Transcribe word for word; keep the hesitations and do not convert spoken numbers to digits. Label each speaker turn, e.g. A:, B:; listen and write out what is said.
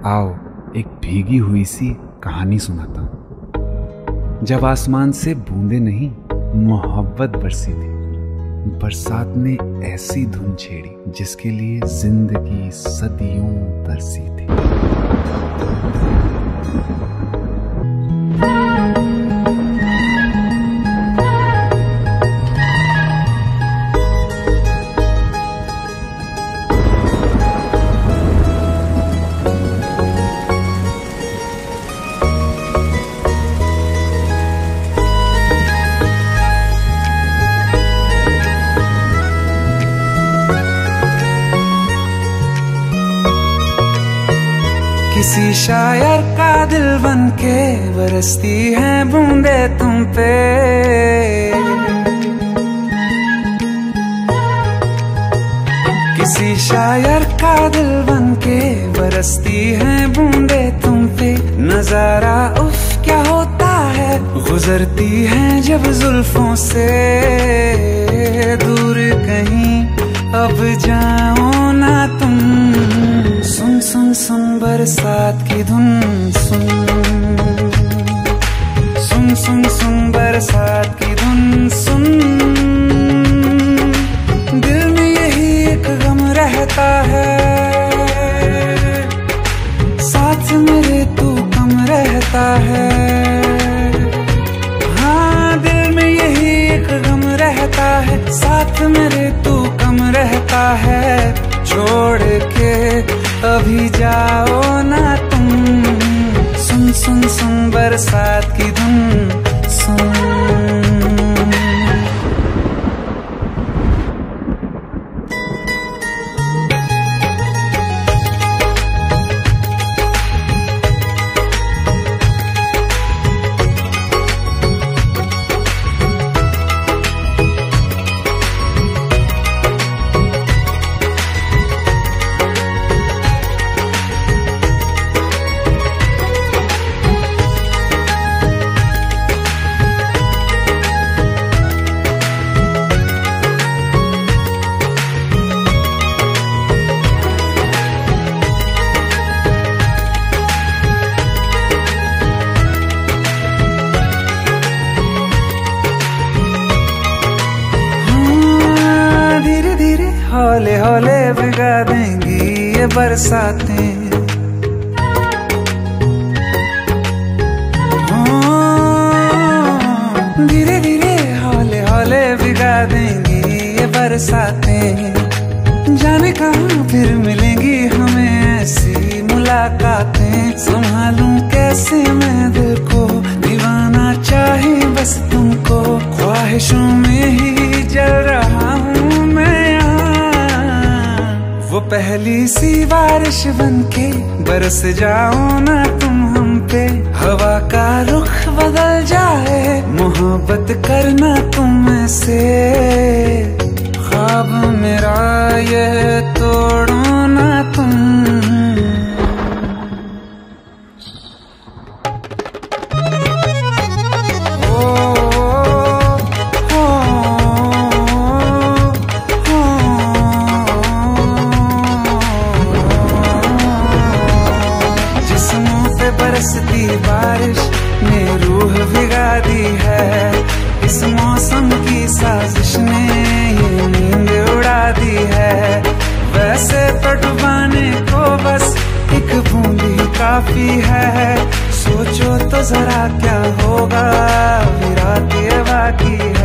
A: आओ एक भीगी हुई सी कहानी सुनाता हूँ। जब आसमान से बूंदे नहीं मोहब्बत बरसी थी, बरसात ने ऐसी धुन छेड़ी जिसके लिए जिंदगी सदियों तरसी थी।
B: किसी शायर का दिल बन के बरसती हैं बूंदे तुम पे, किसी शायर का दिल बन के बरसती हैं बूंदे तुम पे। नजारा उफ क्या होता है, गुजरती हैं जब जुल्फों से दूर कहीं अब जाओ ना तुम। सुन सुन सुन बरसात की धुन, सुन सुन सुन सुन बरसात की धुन सुन। दिल में यही एक गम रहता है, साथ मेरे तू कम रहता है। हाँ दिल में यही एक गम रहता है, साथ मेरे तू कम रहता है। छोड़ के अभी जाओ ना तुम, सुन सुन सुन बरसात की धुन सुन। हौले हौले भिगा देंगी ये बरसातें, धीरे धीरे हौले हौले भिगा देंगी ये बरसातें। जाने कहाँ फिर मिलेंगी हमें ऐसी मुलाकातें। संभालूं कैसे मैं दिल को, दीवाना चाहे बस तुमको। ख्वाहिशों में ही जल रहा हूँ मैं, वो पहली सी बारिश बनके बरस जाओ ना तुम हम पे। हवा का रुख बदल जाए, मोहब्बत करना तुम से। ख्वाब मेरा ये तोड़ो ना तुम। बरसती बारिश ने रूह भिगा दी है, इस मौसम की साजिश ने ये नींद उड़ा दी है। वैसे तो डुबाने को बस एक बूंद ही काफी है। सोचो तो जरा क्या होगा, अभी रात ये बाकी है।